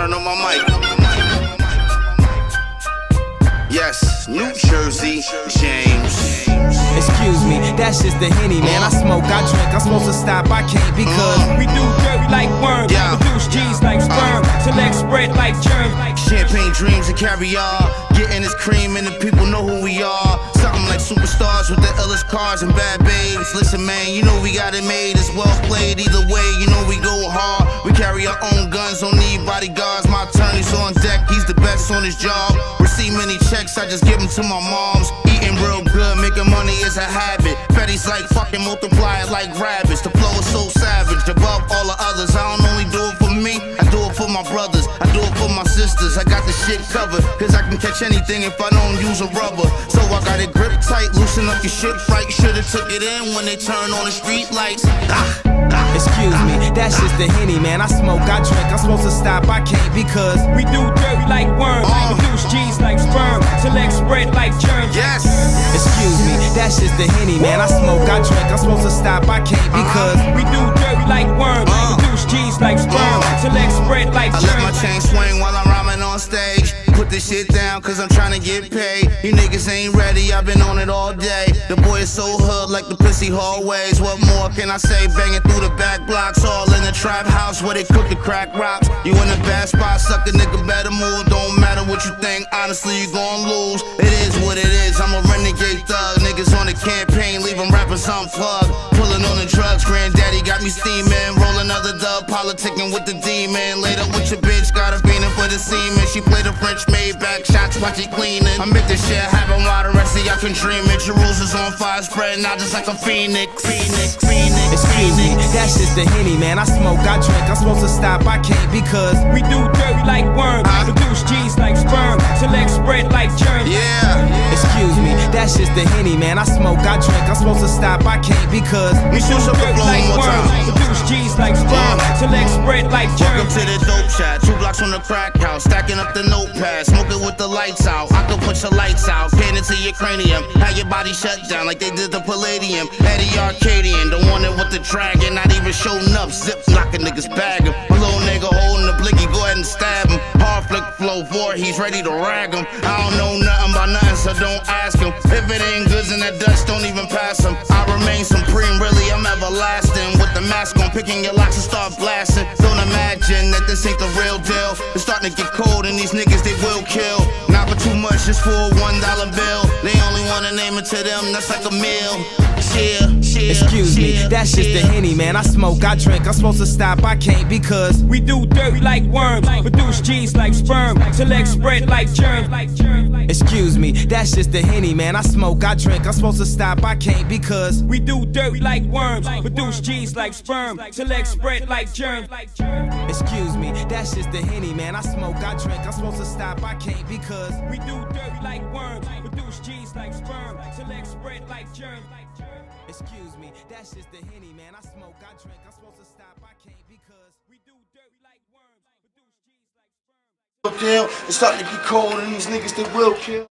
turn on my mic. Yes, New Jersey, James. Excuse me, that's just the Henny, man. I smoke, I drink, I'm supposed to stop, I can't because we do dirty like worms, produce G's like sperm, select spread like germs. Champagne dreams and caviar, getting this cream and the people know who we are. Something like superstars with the illest cars and bad babes. Listen man, you know we got it made, it's well played. Either way, you know we go hard. We carry our own guns, don't need bodyguards. My attorney's on deck, he's the best on his job. Receive many checks, I just give them to my moms. Eating real good, making money is a habit. Fetty's like fucking multiply it like rabbits. The flow is so savage, above all the others. I don't only do it for me, I do it for my brothers, I do it for my sisters. I got the shit covered, cause I can catch anything if I don't use a rubber. So I got it grip tight, loosen up your shit right. Should've took it in when they turn on the street lights. Excuse me, that's just the Henny, man. I smoke, I drink, I'm supposed to stop, I can't because we do dirty like worms, produce G's like sperm, select spread like germs. Yes. Excuse me, that's just the Henny, man. I smoke, I drink, I'm supposed to stop, I can't because we do dirty like worms, produce G's like sperm, select spread like germs. I let my chain swing while I'm rhyming on stage. Put this shit down cause I'm trying to get paid. You niggas ain't ready, I've been on it all day. The boy is so hood like the pussy hallways. What more can I say? Banging through the back blocks, all in the trap house where they cook the crack rocks. You in a bad spot, suck a nigga, better move. Don't matter what you think, honestly you gon' lose. It is what it is, I'm a renegade thug. Niggas on the campaign, leaving rappers unplugged. Pulling on the drugs, granddaddy got me steaming. Roll another dub, politicking with the demon. Later with your bitch, got a feeling for the semen. She played a French made back shots, watch it cleaning. I make this shit happen while the rest of y'all can dream it. Jerusalem's on fire, spreading out just like a phoenix. Excuse me, that's just the Henny, man. I smoke, I drink, I'm supposed to stop, I can't because we do dirty like worms, produce G's like sperm, select spread like germs. Yeah. Excuse me, that's just the Henny, man. I smoke, I drink, I'm supposed to stop, I can't because we do dirty like worms, produce G's like sperm, select spread like germs. Welcome to the dope shot, 2 blocks from the crack house, stacking up the notepad, smoking with the lights out. I can put your lights out, get into your cranium, have your body shut down like they did the Palladium. Eddie Arcadian, the one that with the dragon, not even showing up, zip knocking niggas bag him. My little nigga holding the blicky, go ahead and stab him. Hard flick flow for, he's ready to rag him. I don't know nothing about nothing, so don't ask him. If it ain't goods in that Dutch, don't even pass him. I remain supreme, really, I'm everlasting. With the mask on, picking your locks and start blasting. Don't imagine that this ain't the real deal. It's starting to get cold and these niggas, they will kill. Not for too much, just for a $1 bill. They only wanna name it to them, that's like a meal. Excuse me, that's just the Henny, man. I smoke, I drink, I'm supposed to stop, I can't because we do dirty like worms, produce G's like sperm, select spread like germs. Excuse me, that's just the Henny, man. I smoke, I drink, I'm supposed to stop, I can't because we do dirty like worms, produce G's like sperm, select spread like germs. Excuse me, that's just the Henny, man. I smoke, I drink, I'm supposed to stop, I can't because we do dirty like worms, produce G's like sperm, select spread like germs. Excuse me, that's just the Henny, man. I smoke, I drink, I'm supposed to stop, I can't because we do dirty like worms, produce G's like sperm. It's starting to get cold and these niggas they will kill.